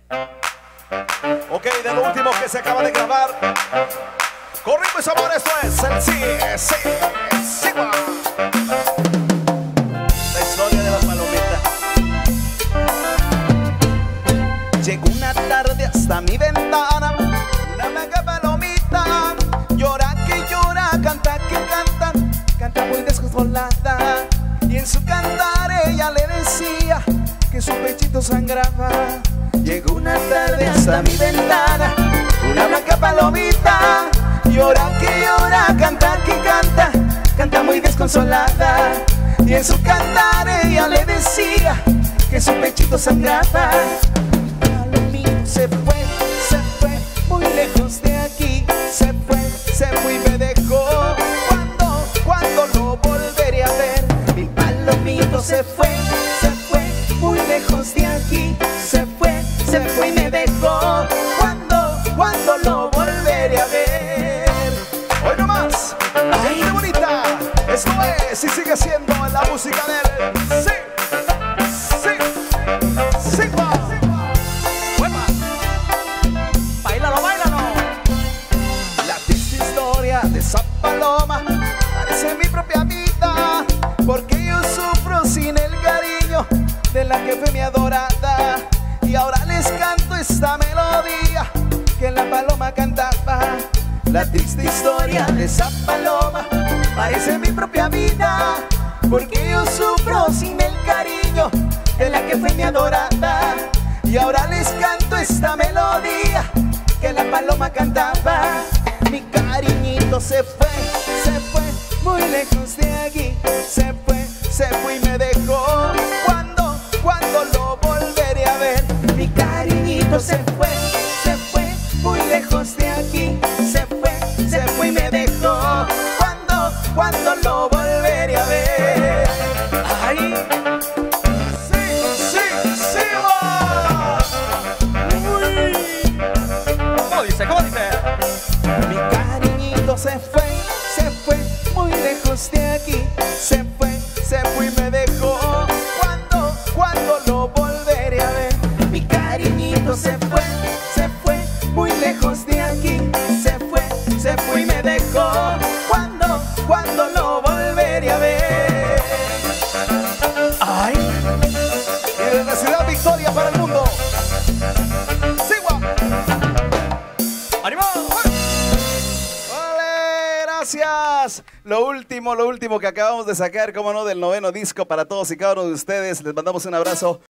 Ok, de lo último que se acaba de grabar. Con ritmo y sabor, esto es el sí, va. La historia de la palomita. Llegó una tarde hasta mi ventana una blanca palomita. Llora que llora, canta que canta, canta muy desconsolada. Y en su cantar ella le decía que su pechito sangraba. Llegó una tarde hasta mi ventana una blanca palomita. Llora que llora, canta que canta, canta muy desconsolada. Y en su cantar ella le decía que su pechito sangraba. Palomito se fue muy lejos de aquí. Se fue y me dejó. ¿Cuándo lo volveré a ver? Mi palomito se fue muy lejos de aquí. Se fue y me dejó. ¿Cuándo lo volveré a ver? Hoy nomás, ay, qué bonita. Esto es y sigue siendo la música del sí, va. ¡Huepa! ¡Báilalo! La triste historia de esa paloma parece mi propia vida, porque yo sufro sin el cariño de la que fue mi adorada. Y ahora les canto esta melodía que la paloma cantaba. La triste historia de esa paloma parece mi propia vida, porque yo sufro sin el cariño de la que fue mi adorada. Y ahora les canto esta melodía que la paloma cantaba. Mi cariñito se fue muy lejos de aquí. Se fue y me dejó. ¿Cuándo lo volveré a ver? Mi cariñito se fue muy lejos de aquí. Se fue y me dejó. ¿Cuándo lo volveré a ver? ¡Ay! ¡Sí, va! Uy. ¿Cómo dice? Mi cariñito se fue muy lejos de aquí. Se fue y me dejó. ¿Cuándo lo volveré a ver? Mi cariñito se fue muy lejos de aquí. Se fue y me dejó. ¿Cuándo lo volveré a ver? ¡Ay! Y desde Ciudad Victoria para el mundo. ¡Sigua! ¡Animado! ¡Vale! ¡Gracias! Lo último que acabamos de sacar, como no, del noveno disco para todos y cada uno de ustedes. Les mandamos un abrazo